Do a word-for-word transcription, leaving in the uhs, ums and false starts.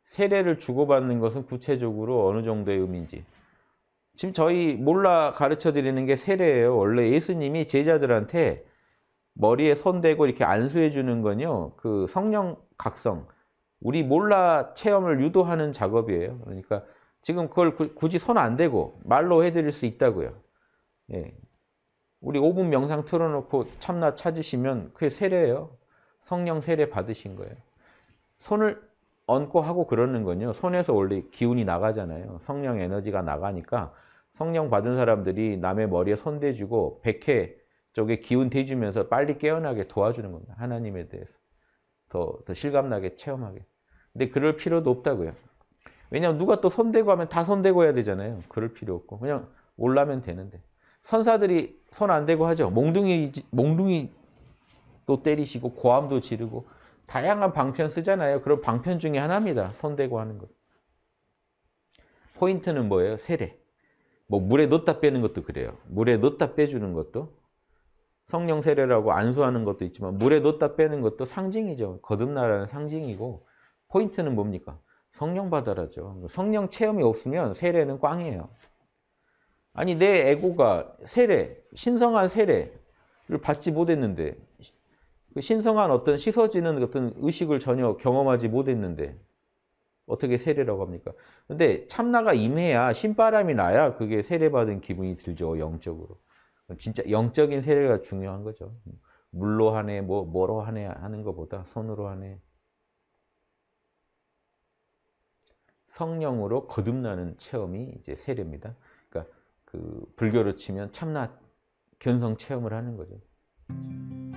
세례를 주고받는 것은 구체적으로 어느 정도의 의미인지. 지금 저희 몰라 가르쳐 드리는 게 세례예요. 원래 예수님이 제자들한테 머리에 손 대고 이렇게 안수해 주는 건요. 그 성령 각성, 우리 몰라 체험을 유도하는 작업이에요. 그러니까 지금 그걸 굳이 손 안 대고 말로 해 드릴 수 있다고요. 예. 우리 오 분 명상 틀어 놓고 참나 찾으시면 그게 세례예요. 성령 세례 받으신 거예요. 손을 얹고 하고 그러는 건요. 손에서 원래 기운이 나가잖아요. 성령 에너지가 나가니까 성령 받은 사람들이 남의 머리에 손 대주고 백회 쪽에 기운 대주면서 빨리 깨어나게 도와주는 겁니다. 하나님에 대해서. 더, 더 실감나게 체험하게. 근데 그럴 필요도 없다고요. 왜냐하면 누가 또 손대고 하면 다 손대고 해야 되잖아요. 그럴 필요 없고 그냥 올라면 되는데. 선사들이 손 안 대고 하죠. 몽둥이, 몽둥이 또 때리시고 고함도 지르고 다양한 방편 쓰잖아요. 그런 방편 중에 하나입니다. 손 대고 하는 것. 포인트는 뭐예요? 세례. 뭐 물에 넣었다 빼는 것도 그래요. 물에 넣었다 빼주는 것도 성령 세례라고 안수하는 것도 있지만 물에 넣었다 빼는 것도 상징이죠. 거듭나라는 상징이고 포인트는 뭡니까? 성령 받아라죠. 성령 체험이 없으면 세례는 꽝이에요. 아니 내 에고가 세례, 신성한 세례를 받지 못했는데 그 신성한 어떤 씻어지는 어떤 의식을 전혀 경험하지 못했는데 어떻게 세례라고 합니까? 근데 참나가 임해야 신바람이 나야 그게 세례받은 기분이 들죠. 영적으로. 진짜 영적인 세례가 중요한 거죠. 물로 하네, 뭐 뭐로 하네 하는 것보다 손으로 하네. 성령으로 거듭나는 체험이 이제 세례입니다. 그러니까 그 불교로 치면 참나 견성 체험을 하는 거죠.